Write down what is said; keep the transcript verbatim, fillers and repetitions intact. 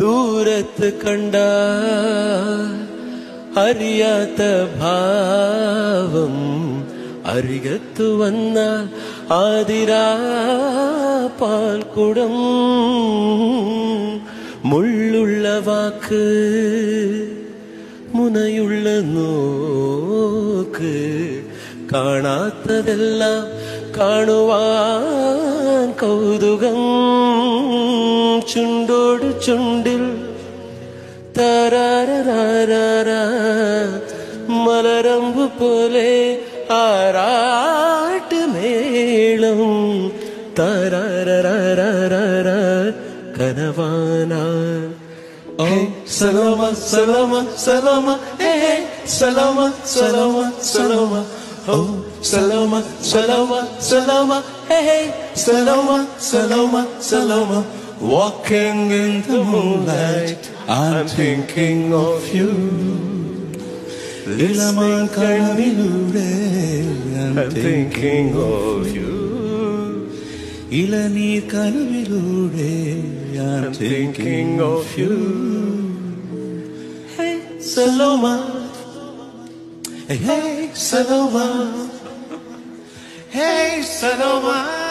ദൂരത്ത് കണ്ട അറിയാത്ത ഭാവം അരികത്തു വന്നാൽ ആതിരാ പാൽക്കുടം മുള്ളുള്ള വാക്ക് മുനയുള്ള നോക്ക് കാണാത്തതെല്ലാം കാണുവാൻ കൗതുകം ചുണ്ടോട് ചുണ്ടിൽ താരാരാരാരാ മലരമ്പ് പോലെ ആറാട്ട് മേളം താരാരാരാരാ കനവാനാ Oh, Saloma, Saloma, Saloma, hey, Saloma, Saloma, Saloma. Oh, Saloma, Saloma, Saloma, hey, Saloma, Saloma, Saloma. Walking in the moonlight, I'm thinking of you. Lilaman kanilude, I'm thinking of you. Ilanir kanilude, I'm thinking of you. Hey, Saloma. Hey, hey, Saloma. Hey, Saloma.